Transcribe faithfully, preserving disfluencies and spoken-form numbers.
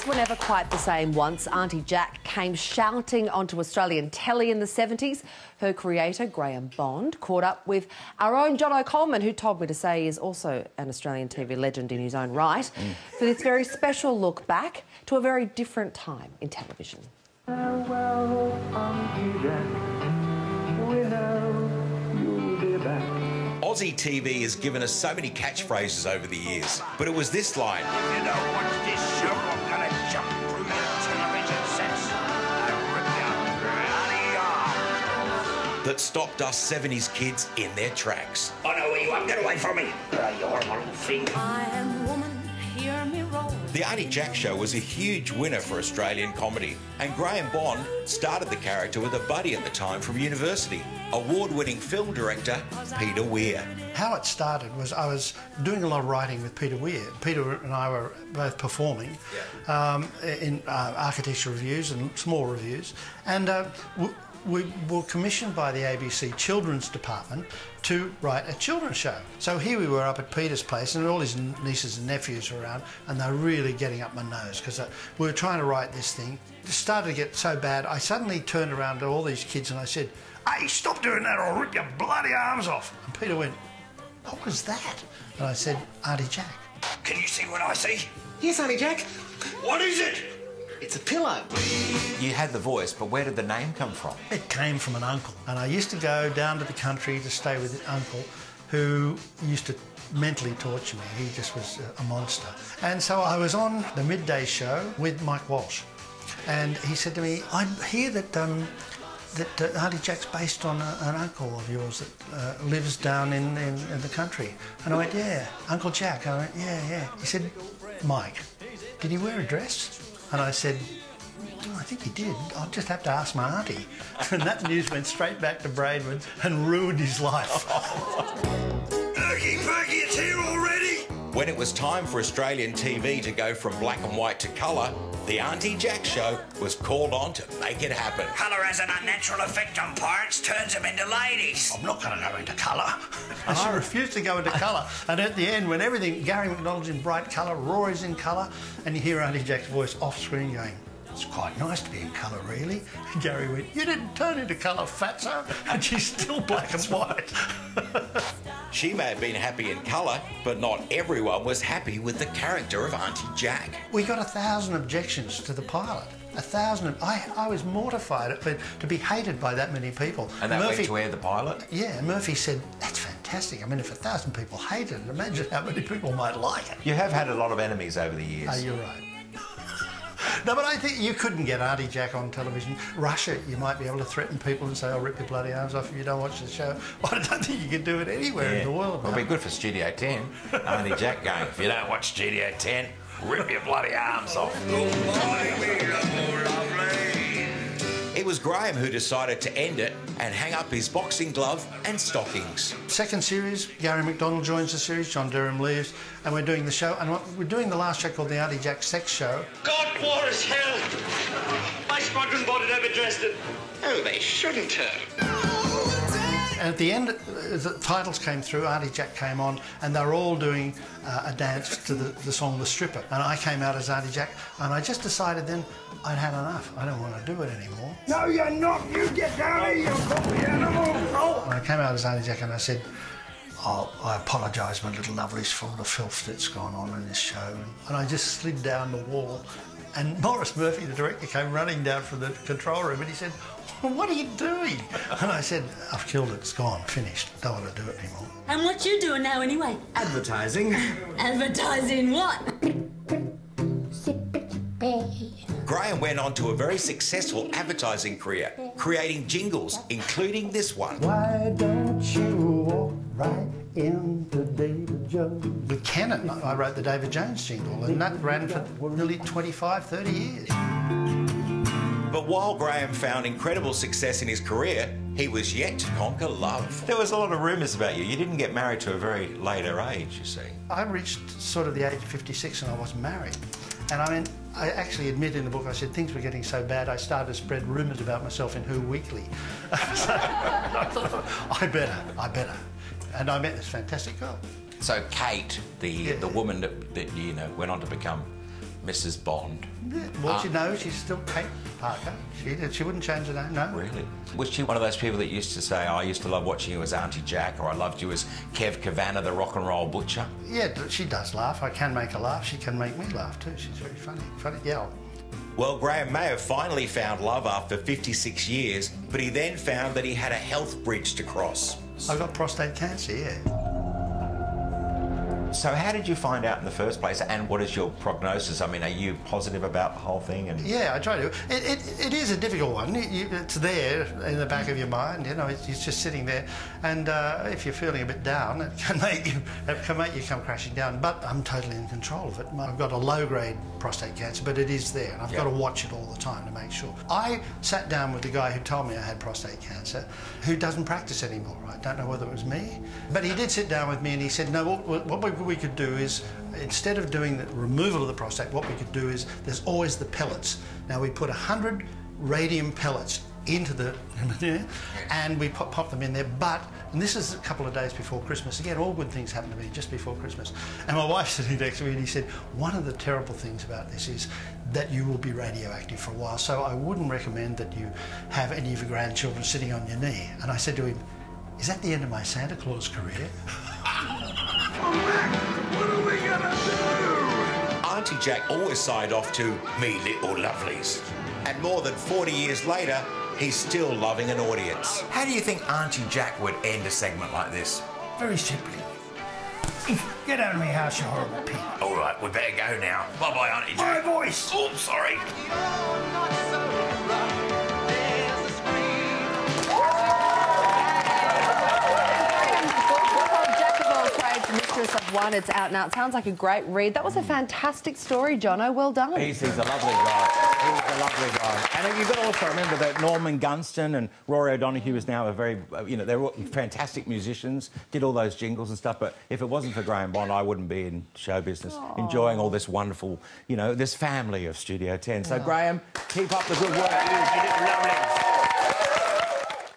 Things were never quite the same once Auntie Jack came shouting onto Australian telly in the seventies. Her creator, Grahame Bond, caught up with our own Jono Coleman, who told me to say is also an Australian T V legend in his own right, mm. for this very special look back to a very different time in television. Farewell, Auntie Jack. We know you'll be back. Aussie T V has given us so many catchphrases over the years, but it was this line. If you don't watch this show, I'm gonna jump through the television sets and rip your bloody arm. That stopped us seventies kids in their tracks. I know where you are. Get away from me. Uh, you horrible thing. I am woman, hear me roll. The Auntie Jack show was a huge winner for Australian comedy, and Grahame Bond started the character with a buddy at the time from university, award-winning film director Peter Weir. How it started was I was doing a lot of writing with Peter Weir. Peter and I were both performing yeah. um, in uh, architecture reviews and small reviews, and uh, we were commissioned by the A B C Children's Department to write a children's show. So here we were up at Peter's place, and all his nieces and nephews were around, and they were really getting up my nose because uh, we were trying to write this thing. It started to get so bad, I suddenly turned around to all these kids and I said, "Hey, stop doing that or I'll rip your bloody arms off." And Peter went, "What was that?" And I said, "Auntie Jack." Can you see what I see? Yes, Auntie Jack. What is it? It's a pillow. You had the voice, but where did the name come from? It came from an uncle, and I used to go down to the country to stay with an uncle who used to mentally torture me. He just was a monster. And so I was on the midday show with Mike Walsh, and he said to me, "I hear that um, that uh, Auntie Jack's based on a, an uncle of yours that uh, lives down in, in, in the country." And I went, "Yeah, Uncle Jack." I went, "Yeah, yeah." He said, "Mike, did he wear a dress?" And I said, "Oh, I think he did. I'll just have to ask my auntie." And that news went straight back to Braidwood and ruined his life. Erky Perky, it's here already! When it was time for Australian T V to go from black and white to colour, the Auntie Jack show was called on to make it happen. Colour has an unnatural effect on pirates, turns them into ladies. I'm not going to go into colour. And she refused to go into colour. And at the end, when everything, Gary McDonald's in bright colour, Rory's in colour, and you hear Auntie Jack's voice off screen going, "It's quite nice to be in colour, really." And Gary went, "You didn't turn into colour, fatso." And she's still black and white. She may have been happy in colour, but not everyone was happy with the character of Auntie Jack. We got a thousand objections to the pilot. A thousand. I, I was mortified at, to be hated by that many people. And that Murphy, went to air the pilot? Yeah, Murphy said, "That's fantastic. I mean, if a thousand people hated it, imagine how many people might like it." You have had a lot of enemies over the years. Oh, you're right. No, but I think you couldn't get Auntie Jack on television. Russia, you might be able to threaten people and say, "I'll rip your bloody arms off if you don't watch the show." I don't think you can do it anywhere yeah. in the world. It'll be good for Studio ten. Auntie Jack going, "If you don't watch Studio ten, rip your bloody arms off." It was Grahame who decided to end it and hang up his boxing glove and stockings. Second series, Gary McDonald joins the series, John Durham leaves, and we're doing the show. And we're doing the last show called the Auntie Jack Sex Show. God, war is hell. My squadron boarded over Dresden. Oh, they shouldn't have. And at the end, the titles came through, Auntie Jack came on, and they were all doing uh, a dance to the, the song The Stripper. And I came out as Auntie Jack, and I just decided then I'd had enough. I don't want to do it anymore. No, you're not. You get down here, you filthy animal. Oh. And I came out as Auntie Jack and I said, "Oh, I apologise, my little lovelies, for all the filth that's gone on in this show." And I just slid down the wall. And Maurice Murphy, the director, came running down from the control room and he said, "Well, what are you doing?" And I said, "I've killed it, it's gone, finished, don't want to do it anymore." And what you doing now anyway? Advertising. Advertising what? Grahame went on to a very successful advertising career, creating jingles, including this one. Why don't you walk right into David Jones? With Canon, I wrote the David Jones jingle, and that ran for nearly twenty-five, thirty years. But while Grahame found incredible success in his career, he was yet to conquer love. There was a lot of rumours about you. You didn't get married to a very later age, you see. I reached sort of the age of fifty-six and I wasn't married. And I mean, I actually admit in the book, I said things were getting so bad I started to spread rumours about myself in Who Weekly. So I thought, I better, I better. And I met this fantastic girl. So Kate, the Yeah. the woman that, that you know went on to become Missus Bond? Yeah, well, Ah. she knows she's still Kate Parker. She, she wouldn't change her name, no. Really? Was she one of those people that used to say, oh, I used to love watching you as Auntie Jack, or I loved you as Kev Cavanagh, the rock and roll butcher? Yeah, she does laugh. I can make her laugh. She can make me laugh too. She's very funny. Funny gal. Well, Grahame may have finally found love after fifty-six years, but he then found that he had a health bridge to cross. I've got prostate cancer, yeah. So how did you find out in the first place, and what is your prognosis? I mean, are you positive about the whole thing? And Yeah, I try to. It, it, it is a difficult one. You, you, it's there in the back of your mind, you know, it's, it's just sitting there. And uh, if you're feeling a bit down, it can, make you, it can make you come crashing down. But I'm totally in control of it. I've got a low-grade prostate cancer, but it is there. And I've Yeah. got to watch it all the time to make sure. I sat down with the guy who told me I had prostate cancer, who doesn't practice anymore. I don't know whether it was me. But he did sit down with me and he said, no, what, what we, we could do is, instead of doing the removal of the prostate, what we could do is, there's always the pellets. Now we put one hundred radium pellets into the, and we pop, pop them in there, but, and this is a couple of days before Christmas, again, all good things happen to me just before Christmas, and my wife's sitting next to me and he said, one of the terrible things about this is that you will be radioactive for a while, so I wouldn't recommend that you have any of your grandchildren sitting on your knee. And I said to him, is that the end of my Santa Claus career? What are we gonna do? Auntie Jack always signed off to me little lovelies. And more than forty years later, he's still loving an audience. How do you think Auntie Jack would end a segment like this? Very simply. Get out of my house, you horrible pig. All right, we better go now. Bye-bye, Auntie Jack. My voice! Oh, I'm sorry. Mistress of One, it's out now. It sounds like a great read. That was a fantastic story, Jono. Well done. He's, he's a lovely guy. He's a lovely guy. And you've got to also remember that Norman Gunston and Rory O'Donoghue is now a very, you know, they're all fantastic musicians, did all those jingles and stuff, but if it wasn't for Grahame Bond, I wouldn't be in show business, Aww. enjoying all this wonderful, you know, this family of Studio ten. So, Grahame, keep up the good work. You did lovely.